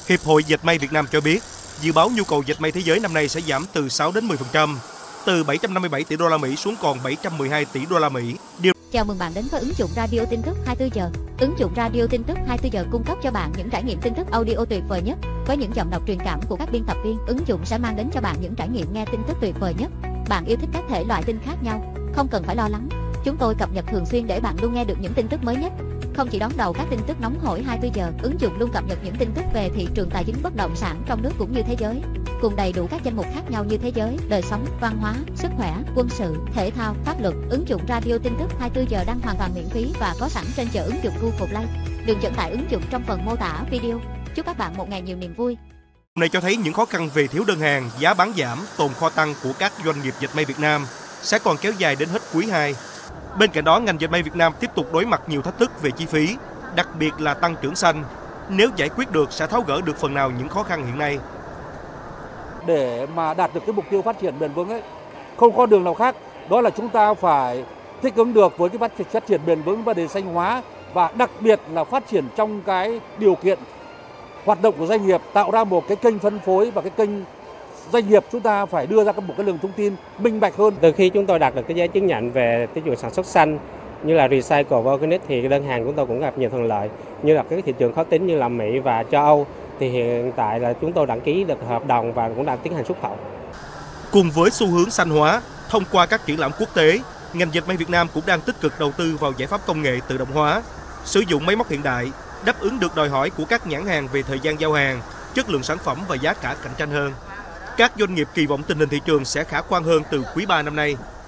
Hiệp hội Dệt may Việt Nam cho biết, dự báo nhu cầu dệt may thế giới năm nay sẽ giảm từ 6 đến 10%, từ 757 tỷ đô la Mỹ xuống còn 712 tỷ đô la Mỹ. Chào mừng bạn đến với ứng dụng Radio Tin tức 24 giờ. Ứng dụng Radio Tin tức 24 giờ cung cấp cho bạn những trải nghiệm tin tức audio tuyệt vời nhất với những giọng đọc truyền cảm của các biên tập viên. Ứng dụng sẽ mang đến cho bạn những trải nghiệm nghe tin tức tuyệt vời nhất. Bạn yêu thích các thể loại tin khác nhau, không cần phải lo lắng. Chúng tôi cập nhật thường xuyên để bạn luôn nghe được những tin tức mới nhất. Không chỉ đón đầu các tin tức nóng hổi 24 giờ, ứng dụng luôn cập nhật những tin tức về thị trường tài chính bất động sản trong nước cũng như thế giới, cùng đầy đủ các danh mục khác nhau như thế giới, đời sống, văn hóa, sức khỏe, quân sự, thể thao, pháp luật. Ứng dụng Radio Tin tức 24 giờ đang hoàn toàn miễn phí và có sẵn trên chợ ứng dụng Google Play. Đường dẫn tải ứng dụng trong phần mô tả video. Chúc các bạn một ngày nhiều niềm vui. Này cho thấy những khó khăn về thiếu đơn hàng, giá bán giảm, tồn kho tăng của các doanh nghiệp dệt may Việt Nam sẽ còn kéo dài đến hết quý 2. Bên cạnh đó, ngành dệt may Việt Nam tiếp tục đối mặt nhiều thách thức về chi phí, đặc biệt là tăng trưởng xanh. Nếu giải quyết được sẽ tháo gỡ được phần nào những khó khăn hiện nay. Để mà đạt được cái mục tiêu phát triển bền vững ấy, không có đường nào khác, đó là chúng ta phải thích ứng được với cái phát triển bền vững và đề xanh hóa, và đặc biệt là phát triển trong cái điều kiện hoạt động của doanh nghiệp, tạo ra một cái kênh phân phối và cái kênh doanh nghiệp chúng ta phải đưa ra một cái lượng thông tin minh bạch hơn. Từ khi chúng tôi đạt được cái giấy chứng nhận về tiêu chuẩn sản xuất xanh như là Recycle và Organic thì đơn hàng của chúng tôi cũng gặp nhiều thuận lợi, như là các thị trường khó tính như là Mỹ và châu Âu thì hiện tại là chúng tôi đăng ký được hợp đồng và cũng đang tiến hành xuất khẩu. Cùng với xu hướng xanh hóa, thông qua các triển lãm quốc tế, ngành dệt may Việt Nam cũng đang tích cực đầu tư vào giải pháp công nghệ tự động hóa, sử dụng máy móc hiện đại, đáp ứng được đòi hỏi của các nhãn hàng về thời gian giao hàng, chất lượng sản phẩm và giá cả cạnh tranh hơn. Các doanh nghiệp kỳ vọng tình hình thị trường sẽ khả quan hơn từ quý 3 năm nay.